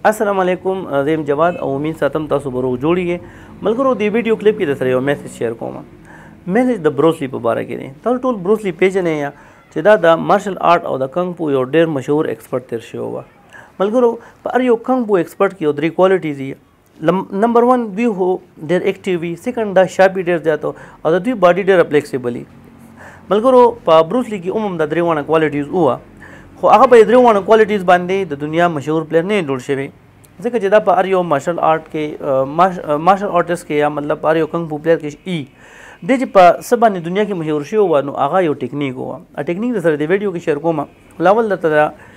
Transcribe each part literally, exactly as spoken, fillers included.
السلام علیکم زیم جواد او امید ساتم تاسو به روغ جوړیږئ ملګرو د ویډیو کلیپ کې درسره یو میسج شیر کوم میسج د بروسلی په باره کې دی تاسو ټول بروسلی پیژنئ یا چې دا د مارشل آرټ او د کنګ فو یو ډېر مشهور ایکسپرټ تیر شوی وه ملګرو په هر یو کنګ فو ایکسپرټ کې یو درې کوالټیز دي نمبر ون دوی خو ډېر ایکټیو وي سیکنډ دا شارپي ډېر زیات او د دوی باډي ډېره فلیکسیبل وي ملګرو په بروسلی کې هم د درې واړه کوالټیز وه خو هغه په درې واړه کوالټیز باندې د دنیا مشهور پلیر نه جوړ شوی ځکه چې دا په هر یو مارشل آرټ کې مارشل آرټسټ کې یا مطلب په هر یو کنګ فو پلیر کې ای دی چې په څه باندې دنیا کې مشهور شوی وه نو هغه یو ټیکنیک وه ټیکنیک د سره د ویډیو کې شیر کوم لاول درته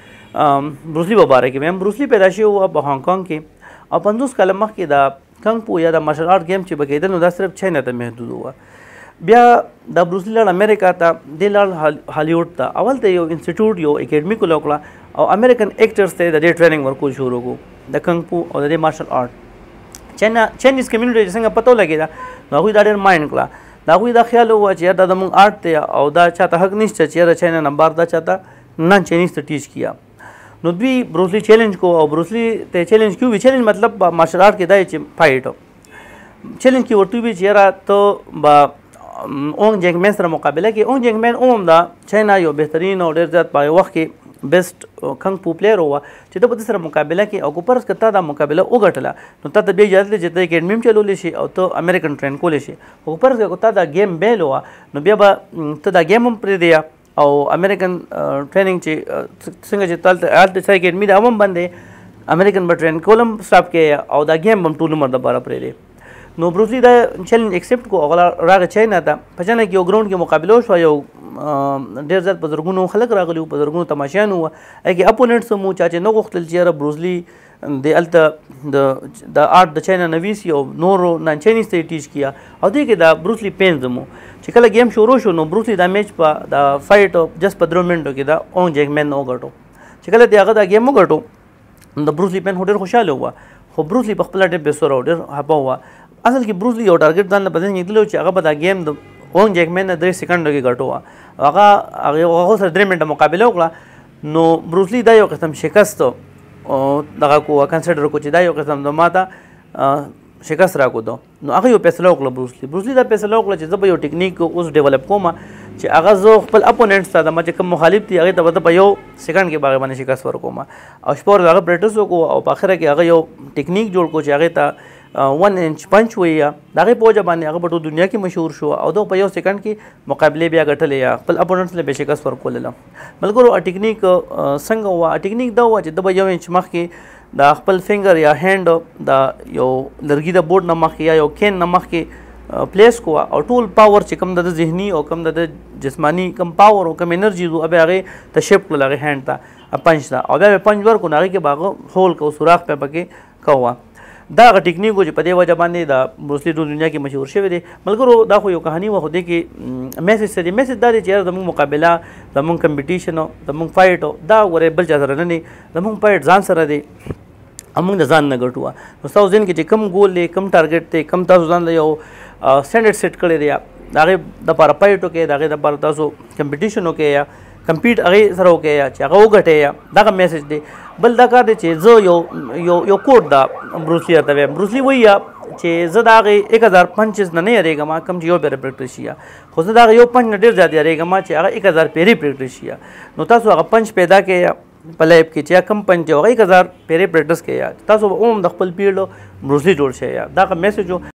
د بروسلی په باره کې وایم بروسلی پیدا شوی وه په هانګ کانګ کې او پنځوس کاله مخکې د کنګ فو یا د مارشل آرټ گیم چې به کېدل نو دا صرف چاینا ته محدود وه بیا د بروسلی لاړ امریکا ته دی لاړ هالیوډ ته اول ته یو انسټیټیوټ یو اکیډمي کوله وکړه او امریکن ایکټرز ته د دې ټریننګ ورکول شروع کړو د کنګ فو او د دې مارشل آرټ چاینا چاینیز کمیونټي چې څنګه پته ولګېده نو هغوی دا ډېر مایند کړه د هغوی دا خیال ووه چې یار دا زموږ آرټ دی او دا چاته حق نشته چې یاره چاینا نه بار دا چاته نه چاینیز ته ټیچ کیا نو دوی بروسلی چیلنج کو او بروسلی ته چیلنج کیو وي چیلنج مطلب مارشل آرټ کې دا چې فایټ چیلنج کې ورته وي چې یاره ته به اونګ جنګ مین سره مقابله کې اونګ جنګ مین هم دا چاینا یو بهترین او ډېر زیات په وخت کې بیسټ کنګ فو پلیر وه چې ته به ده سره مقابله کې او که فرض که تا دا مقابله وګټله نو تا ته بیا اجازه دی چې ته اکیډمي هم چلولی شي او ته امریکن ټرین کولی شي او که فرض که تا دا گیم بیل وه نو بیا به ته دا گیم هم پرېږدې او امریکن ټریننګ چې څنګه چې هلته هلته څه اکیډمي ده هم بند دی امریکن به ټرین کول هم سټاپ کوې او دا گیم به هم ټول عمر دپاره پرېږدې نو بروسلی دا چیلنج ایکسپټ کو هغه راغی چاینا ته په چاینا کې یو ګراونډ کې مقابله وشوه یو ډېر زیات په زرګونو خلک راغلي وو په زرګونو تماشیان وو هغې کې اپوننټس هم وو چا چې نه غوښتل چې یاره بروسلی د هلته د آرټ د چاینا نه ویسي او نورو نان چاینیز ته یې ټیچ کیا او دې کې دا بروسلی پینز هم وو چې کله گیم شروع شو نو بروسلی دا میچ په دا فایټ جست په درو منټو کې دا اونګ جنګ مین نه وګټو چې کله دې هغه دا گیم وګټو نو د بروسلی پین خو ډېر خوشحاله وه خو بروسلی په خپله ډېر بېسوره او ډېر هپه وه اصل کې بروسلی یو ټارګټ ځان له په ذهن کې لیدلی چې هغه به دا گیم د اونګ جنګ مین نه درې سیکنډو کې ګټو وه هغه هغه سره درې منټه مقابله وکړه نو بروسلی دا یو قسم شکست دغه کو کنسیډر کو چې دا یو قسم د ما ته شکست راکودو نو هغه یو فیصله وکړه بروسلی بروسلی دا فیصله وکړه چې زه به یو ټیکنیک اوس ډیولپ کوم چې هغه زه خپل اپوننټس ته د ما چې کوم مخالف دي هغې ته به زه په یو سیکنډ کې به هغې باندې شکست ورکوم او شپه ورځ هغه پریکټس وکړو او په اخره کې هغه یو ټیکنیک جوړ کړو چې هغې ته ون انچ پنچ وی یا د هغې په وجه باندې هغه په ټول دنیا کې مشهور شو او دغه په یو سیکنډ کې مقابلې بیا ګټلې یا خپل اپوننټس له بې شکست ورکولله ملګرو ټیکنیک څنګه وه ټیکنیک دا وه چې ده به یو انچ مخکې د خپل فنګر یا هینډ د یو لرګي د بورډ نه مخکې یا یو کین نه مخکې پلیس کو او ټول پاور چې کوم د ذهني او کوم د جسماني کوم پاور او کوم انرژي وو بیا هغې ته شیفټ کړل هغې هینډ ته پنچ ته او بیا به پنچ ورکړو نو هغې کې به هغه هول کو سوراخ پې پکې کوه دا هغه ټیکنیک و چې په دې وجه باندې د بروسلی ټول دنیا کې مشهور شوی دی ملګرو دا خو یو کهاني وه خو دې کې میسج څه دی میسج دا دی چې یاره زموږ مقابله زموږ کمپټیشن او زموږ فایټ دا ورې بل چا سره نه دی زموږ فایټ ځان سره دی موږ د ځان نه ګټو نو ستاسو ذهن کې چې کوم ګول دی کوم ټارګټ دی کوم تاسو ځان له یو سټینډرډ سیټ کړی دی د هغې دپاره فایټ وکړئ د هغې دپاره تاسو کمپټیشن وکړئ یا کمپیټ هغې سره وکړئ یا چې هغه وګټئ یا دغه میسج دی بل دا کار دی چې زه یو یو یو کوډ دا بروسلی ورته وایم بروسلی وایي چې زه د هغې ایک هزار پنچز نه نه یارېږم کوم چې یو پیره پریکټس شي خو زه د هغه یو پنچ نه ډېر زیات یارېږم چې هغه ایک هزار پیرې پریکټس شي نو تاسو هغه پنچ پیدا کړئ په لایف کې چې کم پنچ هغه ایک هزار پیرې پریکټس کړئ تاسو به هم د خپل پیډ بروسلی جوړ شئ یا دا میسج و